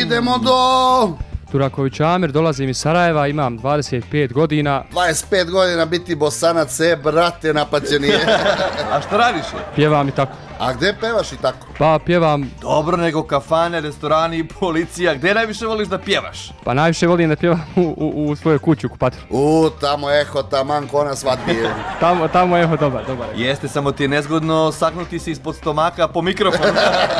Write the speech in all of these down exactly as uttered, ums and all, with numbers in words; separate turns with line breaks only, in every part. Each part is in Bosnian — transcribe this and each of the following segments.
idemo do...
Turaković Amir, dolazim iz Sarajeva, imam dvadeset pet godina.
dvadeset pet godina biti Bosanac, e, brate, napaćenije.
A šta radiš?
Pjevam i tako.
A gde pevaš i tako?
Pa pjevam...
Dobro, nego kafane, restorani, policija. Gde najviše voliš da pjevaš?
Pa najviše volim da pjevam u, u, u svojoj kući u kupatilu.
U, tamo eho, taman ko na svadbi.
Tamo, tamo eho, dobar, dobar.
Jeste, samo ti je nezgodno saknuti se ispod stomaka po mikrofonu.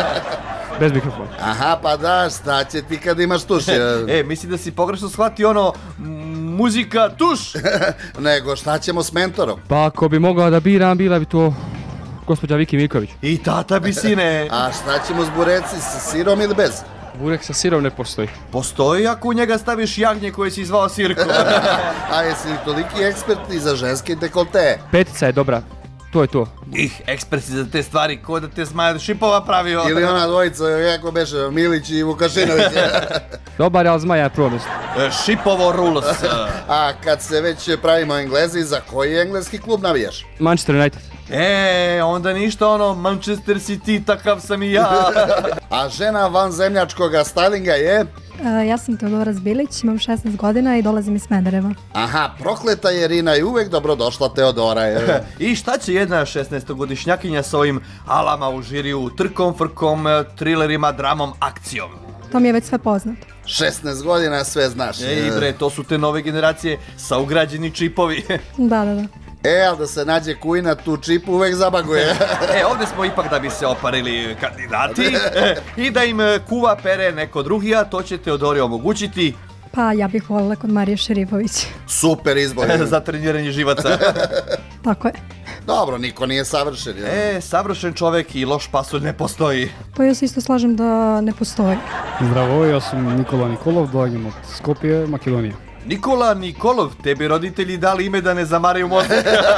Bez mikrofona.
Aha, pa da, šta će ti kad imaš tuš?
E, misli da si pogrešno shvatio ono, muzika, tuš?
Nego, šta ćemo s mentorom?
Pa ako bi mogao da biram, bila bi to gospođa Viki Miković.
I tata bi, sine.
A šta ćemo s bureci, sa sirom ili bez?
Burek sa sirom ne postoji.
Postoji ako u njega staviš jagnje koje si zvao Sirko.
A jesi li toliki ekspert i za ženske dekolte?
Petica je dobra. To je to.
Ih, ekspert si za te stvari, ko da te Zmaja od Šipova pravio.
Ili ona dvojica, kako beše, Milić i Vukašinović.
Dobar je, ali Zmaja je prvo mjesto.
Šipovo rulos.
A kad se već pravimo Englezi, za koji engleski klub navijaš?
Manchester United.
E, onda ništa ono, Manchester City, takav sam i ja.
A žena vanzemljačkoga stylinga je?
Ja sam Teodora Zbilić, imam šesnaest godina i dolazim iz Smedereva.
Aha, prokleta je Rina i uvek dobrodošla Teodora je.
I šta će jedna šesnaestogodišnjakinja s ovim alama u žiriju, trkom, frkom, trilerima, dramom, akcijom?
To mi je već sve poznato.
šesnaest godina sve znaš.
Ej bre, to su te nove generacije sa ugrađeni čipovi.
Da, da, da.
E, ali da se nađe kujna, tu čipu uvek zabaguje.
E, ovdje smo ipak da bi se oparili kandidati i da im kuva pere neko drugi, a to će Teodori omogućiti.
Pa ja bih volila kod Marije Šerifović.
Super izbor.
Za treniranje živaca.
Tako je.
Dobro, niko nije savršen.
E, savršen čovjek i loš pasulj ne postoji.
Pa ja se isto slažem da ne postoji.
Zdravo, ja sam Nikola Nikolov, dolazim od Skopje, Makedonija.
Nikola Nikolov, tebi roditelji dali ime da ne zamaraju mozak.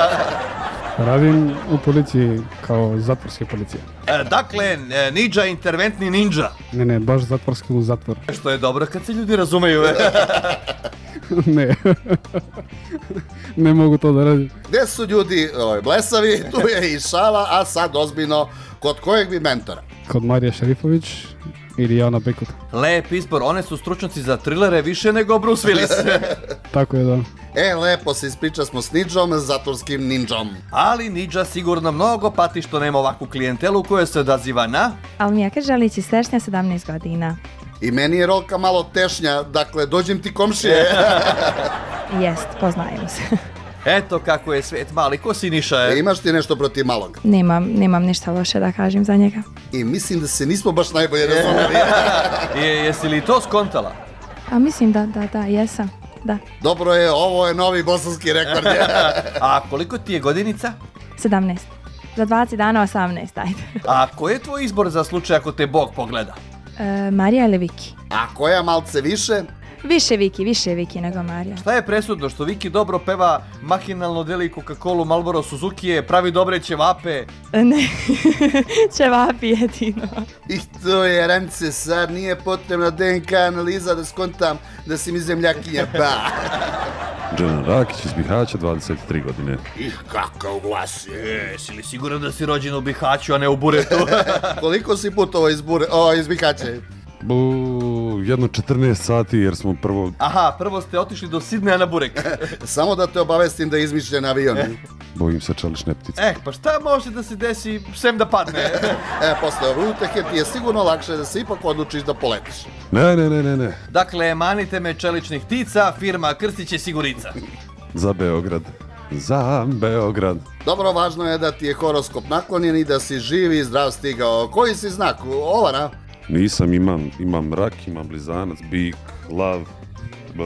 Radim u policiji kao zatvorske policije.
E, dakle, ninja, interventni ninja.
Ne, ne, baš zatvorski u zatvor.
Što je dobro kad se ljudi razumeju.
Ne, ne mogu to da radim.
Gde su ljudi ovaj, blesavi, tu je i šala, a sad ozbiljno, kod kojeg bi mentora?
Kod Marije Šerifović ili Jana Bekut.
Lep izbor, one su stručnjaci za trilere više nego Bruce Willis.
Tako je, da.
E, lepo se ispriča smo s Nidžom, zatvorskim ninjom.
Ali Nidža sigurno mnogo pati što nema ovakvu klijentelu koja se odaziva na...
Almijaka Želić iz Tešnja, sedamnaest godina.
I meni je rolka malo tešnja, dakle, dođem ti komšije.
Jest, poznajemo se.
Eto kako je svet mali, ko si Niša je?
E, imaš ti nešto protiv malog?
Nemam, nemam ništa loše da kažem za njega.
I mislim da se nismo baš najbolje razumeli.
Je, jesi li to skontala?
A mislim da, da, da, jesam, da.
Dobro je, ovo je novi bosanski rekord.
A koliko ti je godinica?
sedamnaest. Za dvadeset dana osamnaest, ajde.
A koji je tvoj izbor za slučaj ako te Bog pogleda?
E, Marija ili Viki?
A koja malce više?
Više Viki, više Viki nego Marija.
Šta je presudno, što Viki dobro peva, mahinalno deli Coca-Colu, Marlboro, Suzukije, pravi dobre ćevape?
Ne, ćevapi jedino.
I to je, Rance, sad nije potrebna D N K analiza da skontam da si mi zemljakinja, pa.
Dženan Rakić iz Bihaća, dvadeset tri godine.
Ih, kakav glas je.
E, si li siguran da si rođen u Bihaću, a ne u Buretu?
Koliko si putovao iz, Bure, o, iz Bihaća?
Bu, jedno četrnaest sati jer smo prvo...
Aha, prvo ste otišli do Sidneja na Burek.
Samo da te obavestim da je izmišljen avion.
Bojim se čelične ptice.
Eh, pa šta može da se desi sem da padne?
E, posle ove utehe ti je sigurno lakše da se ipak odlučiš da poletiš.
Ne, ne, ne, ne, ne.
Dakle, manite me čeličnih ptica, firma Krstić je Sigurica.
Za Beograd. Za Beograd.
Dobro, važno je da ti je horoskop naklonjen i da si živ i zdrav stigao. Koji si znak? Ovana?
Nisam, imam, imam rak, imam blizanac, bik, lav, b...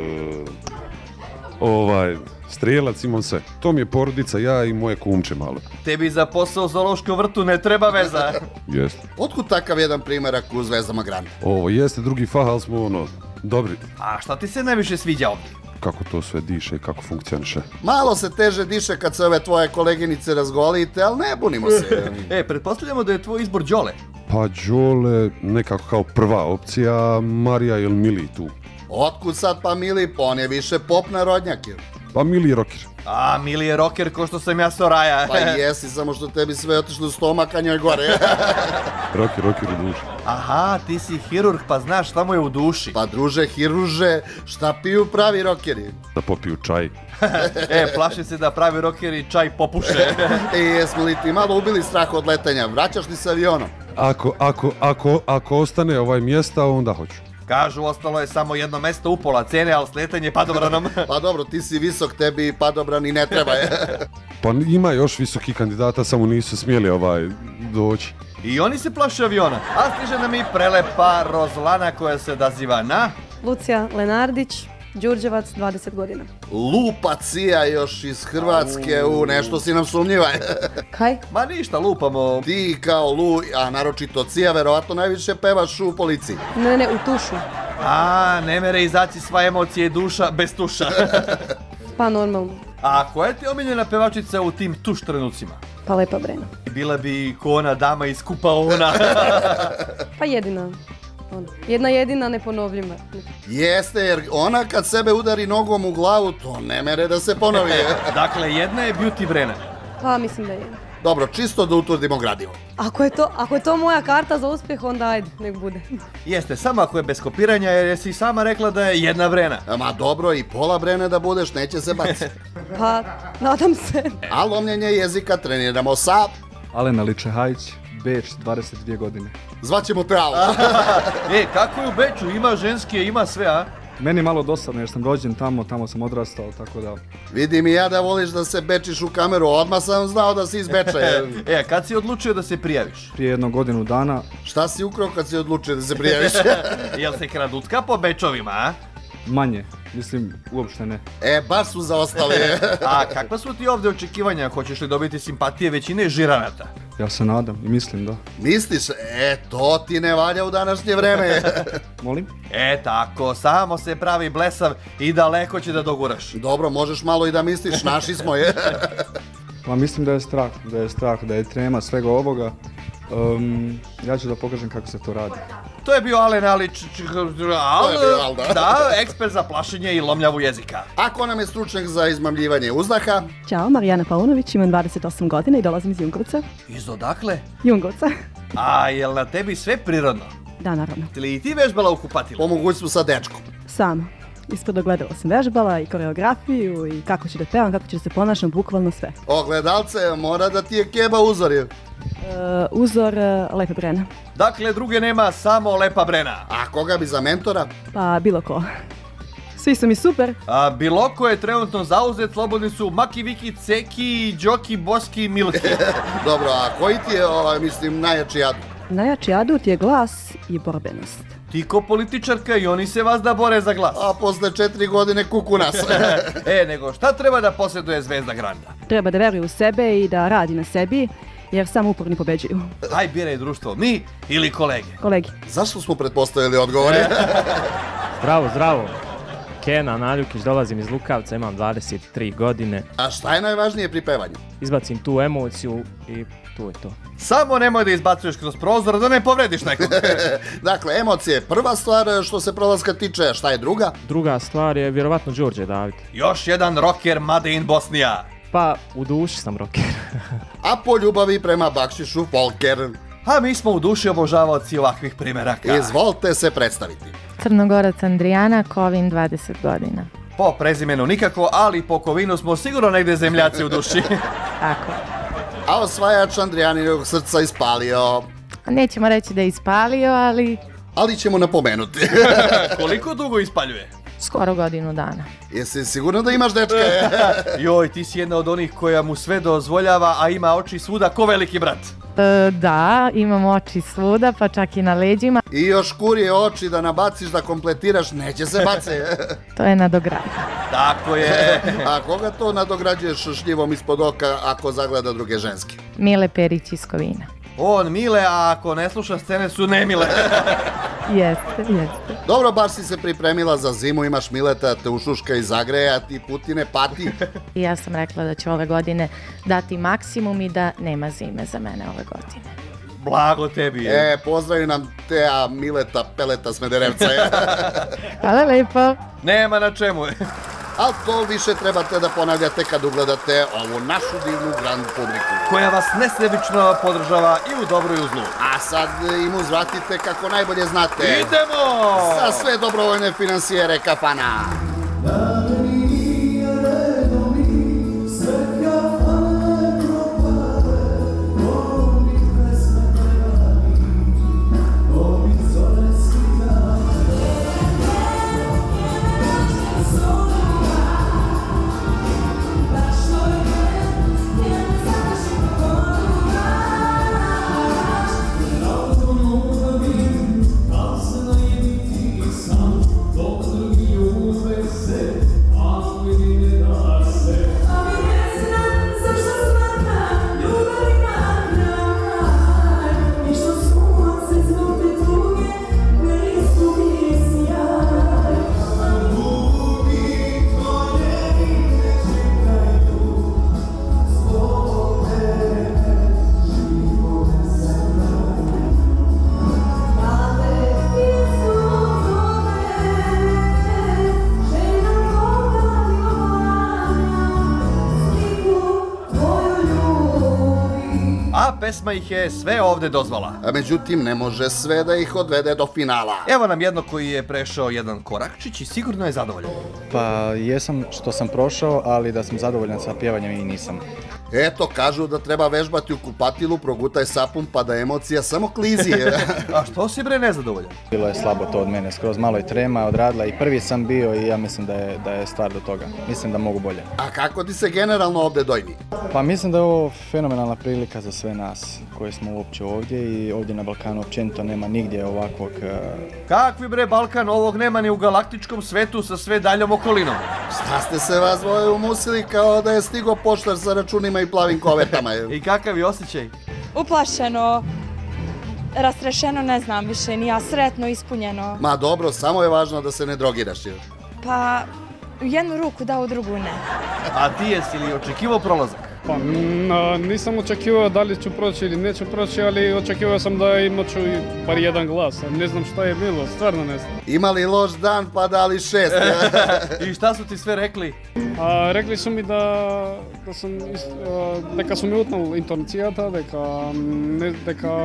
ovaj, strijelac, imam sve. To mi je porodica, ja i moje kumče malo.
Tebi za posao u zoološkom vrtu ne treba veza.
Jeste.
Otkud takav jedan primerak u Zvezdama Granda?
Ovo jeste drugi fah, ali smo ono, dobri.
A šta ti se najviše sviđa ovdje?
Kako to sve diše i kako funkcioniše.
Malo se teže diše kad se ove tvoje koleginice razgolite, ali ne bunimo se.
E, pretpostavljamo da je tvoj izbor Đole.
Pa Đole nekako kao prva opcija, Marija ili Mili tu.
Otkud sad pa Mili, pa on je više pop narodnjak.
Pa Mili rocker.
A, Mili je rocker ko što sam ja Soraja.
Pa jesi, samo što tebi sve otišlo u stomak, a njoj gore.
Rocker, rocker u duši.
Aha, ti si hirurg pa znaš šta mu je u duši.
Pa druže, hiruže, šta piju pravi rokeri?
Da popiju čaj.
E, plašim se da pravi rockeri čaj popuše.
E, jesmo li ti malo ubili strah od letenja? Vraćaš li se avionom?
Ako, ako, ako, ako ostane ovaj mjesta, onda hoću.
Kažu, ostalo je samo jedno mesto upola cene, ali sletanje padobranom.
Pa dobro, ti si visok, tebi padobran i ne treba je.
Pa ima još visoki kandidata, samo nisu smjeli ovaj doći.
I oni se plaše aviona. A stiže nam i prelepa Rozlana koja se odaziva na...
Lucija Lenardić, Đurđevac, dvadeset godina.
Lupa Cija još iz Hrvatske, u nešto si nam sumnjiva.
Kaj?
Ma ništa, lupamo.
Ti kao Lu, a naročito Cija, verovatno najviše pevaš u policiji.
Ne, ne, u tušu.
A, ne mere izaći sva emocije i duša bez tuša.
Pa normalno.
A koja je ti omiljena pevačica u tim tuš trenucima?
Pa Lepa Brena.
Bila bi ko ona dama iz Kupaona.
Pa jedina. Ona. Jedna jedina neponovljiva.
Jeste, jer ona kad sebe udari nogom u glavu, to ne mere da se ponovi.
Dakle, jedna je Beauty Brena.
Pa mislim da je.
Dobro, čisto da utvrdimo gradivo.
Ako je to, ako je to moja karta za uspjeh, onda ajde, nek bude.
Jeste, samo ako je bez kopiranja, jer jesi i sama rekla da je jedna Brena.
Ma dobro, i pola Brene da budeš, neće se baciti.
Pa, nadam se.
A lomljenje jezika treniramo sa...
Alena Ličehajić, Beč, dvadeset dvije godine.
Zvaćemo te Alo.
E, kako je u Beču? Ima ženske, ima sve, a?
Meni je malo dosadno jer sam rođen tamo, tamo sam odrastao, tako da...
Vidim i ja da voliš da se bečiš u kameru, odmah sam znao da si iz Beča.
E, kad si odlučio da se prijaviš?
Prije jednu godinu dana.
Šta si ukrao kad si odlučio da se prijaviš?
Jel se kradutka po Bečovima, a?
Manje, mislim, uopšte ne.
E, baš su zaostali.
A kakva su ti ovdje očekivanja? Hoćeš li dobiti simpatije većine žiranata?
Ja se nadam i mislim da.
Misliš, e, to ti ne valja u današnje vreme.
Molim?
E, tako, samo se pravi blesav i daleko će da doguraš.
Dobro, možeš malo i da misliš, naši smo je.
Pa mislim da je strah, da je strah, da je trema svega ovoga. Um, ja ću da pokažem kako se to radi.
To je bio Alen Alić, Al,
Al, da.
da, ekspert za plašenje i lomljavu jezika.
Ako nam je stručnjak za izmamljivanje uzdaha?
Ćao, Marijana Paunović, imam dvadeset osam godina i dolazim iz Jungovca.
Iz odakle?
Jungovca?
A, jel na tebi sve prirodno?
Da, naravno.
Ti li i ti vežbala u kupatilu?
Pomoguć smo sa dečkom.
Sama. Ispred ogledala sam vežbala i koreografiju i kako ću da pevam, kako ću da se ponašam, bukvalno sve.
Ogledalce, mora da ti je keba uzor.
Uh, uzor uh, Lepe Brena.
Dakle, druge nema, samo Lepa Brena.
A koga bi za mentora?
Pa bilo ko. Svi su mi super.
A bilo ko je trenutno zauzet, slobodni su Maki, Viki, Ceki, Đoki, Boski, Milki.
Dobro, a koji ti je, ovaj, mislim, najjači adut?
Najjači adut je glas i borbenost.
Ti ko političarka i oni se vas da bore za glas.
A posle četiri godine kuku nas.
E, nego šta treba da posjeduje Zvezda Granda?
Treba da veruje u sebe i da radi na sebi, jer samo uporni pobeđuju.
Aj, biraj društvo, mi ili kolege?
Kolegi.
Zašto smo pretpostavili odgovore?
Zdravo, zdravo. Kena Naljukić, dolazim iz Lukavca, imam dvadeset tri godine.
A šta je najvažnije pri pevanju?
Izbacim tu emociju i tu je to.
Samo nemoj da izbacuješ kroz prozor, da ne povrediš nekog.
Dakle, emocije je prva stvar što se prolaska tiče, šta je druga?
Druga stvar je vjerovatno Đorđe David.
Još jedan rocker made in Bosnija.
Pa, u duši sam rocker.
A po ljubavi prema bakšišu Folker.
A mi smo u duši obožavaoci ovakvih primeraka.
Izvolite se predstaviti.
Crnogorac Andrijana, Kovin, dvadeset godina.
Po prezimenu nikako, ali po Kovinu smo sigurno negdje zemljaci u duši.
Tako.
A osvajač Andrijaninog srca ispalio.
Nećemo reći da je ispalio, ali...
Ali ćemo napomenuti.
Koliko dugo ispaljuje?
Skoro godinu dana.
Jesi sigurno da imaš dečka?
Joj, ti si jedna od onih koja mu sve dozvoljava, a ima oči svuda ko veliki brat.
E, da, imam oči svuda, pa čak i na leđima.
I još kurije oči da nabaciš, da kompletiraš, neće se bace.
To je nadogradnja.
Tako je.
A koga to nadograđuješ šljivom ispod oka ako zagleda druge ženske?
Mile Perić iz Kovina.
On Mile, a ako ne sluša scene su nemile.
Jeste, jeste.
Dobro, bar si se pripremila za zimu, imaš Mileta, te ušuška i zagreja, ti Putine pati.
I ja sam rekla da ću ove godine dati maksimum i da nema zime za mene ove godine.
Blago tebi je.
E, pozdravi nam Teja Mileta Peleta Smederevca.
Hvala lepo.
Nema na čemu.
ali to više trebate da ponavljate kad ugledate ovu našu divnu grand publiku.
Koja vas nesebično podržava i u dobru i u zlu.
A sad im uzvratite kako najbolje znate.
Idemo!
Za sve dobrovoljne finansijere kafana.
A pesma ih je sve ovde dozvala.
A međutim, ne može sve da ih odvede do finala.
Evo nam jedno koji je prešao jedan korakčić i sigurno je zadovoljan.
Pa jesam što sam prošao, ali da sam zadovoljan sa pjevanjem i nisam.
Eto, kažu da treba vežbati u kupatilu, progutaj sapun pa da emocija samo klizi.
A što si bre nezadovoljan?
Bilo je slabo to od mene, skroz malo i trema odradila i prvi sam bio i ja mislim da je, da je stvar do toga. Mislim da mogu bolje.
A kako ti se generalno ovde dojmi?
Pa mislim da je ovo fenomenalna prilika za sve nas koji smo uopće ovdje i ovdje na Balkanu općenito nema nigdje ovakvog...
Kakvi bre Balkan, ovog nema ni u galaktičkom svetu sa sve daljom okolinom.
Šta ste se vas dvoje umusili kao da je stigo poštar sa računima i plavim kovertama?
I kakav je osjećaj?
Uplašeno, rastrešeno, ne znam više, ni ja, sretno, ispunjeno.
Ma dobro, samo je važno da se ne drogiraš.
Pa, u jednu ruku da, u drugu ne.
A ti jesi li očekivao prolazak?
Pa nisam očekivao da li ću proći ili neću proći, ali očekivao sam da imat ću bar jedan glas. Ne znam šta je bilo, stvarno ne znam.
Imali loš dan pa dali šest.
I šta su ti sve rekli?
A, rekli su mi da, da sam, дека su mi utnali intonacijata, дека, ne, дека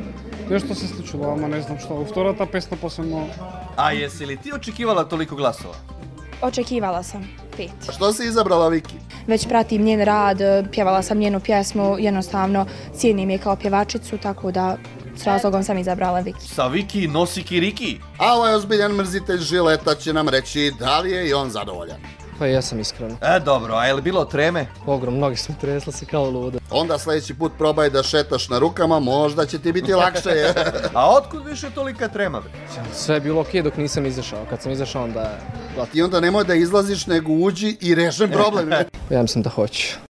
nešto se sličilo, ama ne znam šta. U втората pesma posebno...
A jesi li ti očekivala toliko glasova?
Očekivala sam pet.
Što si izabrala Viki?
Već pratim njen rad, pjevala sam njenu pjesmu, jednostavno cijenim je kao pjevačicu, tako da s razlogom sam izabrala Viki.
Sa Viki nosi kiriki.
A ovaj ozbiljan mrzitelj žileta će nam reći da li je i on zadovoljan.
Pa ja sam iskreno.
E dobro, a je li bilo treme?
Ogrom, noge su mi tresle se kao ludo.
Onda sljedeći put probaj da šetaš na rukama, možda će ti biti lakše.
A otkud više tolika trema?
Sve je bilo okej dok nisam izašao, kad sam izašao onda...
I onda nemoj da izlaziš nego uđi i rešen problem.
Ja mislim da hoću.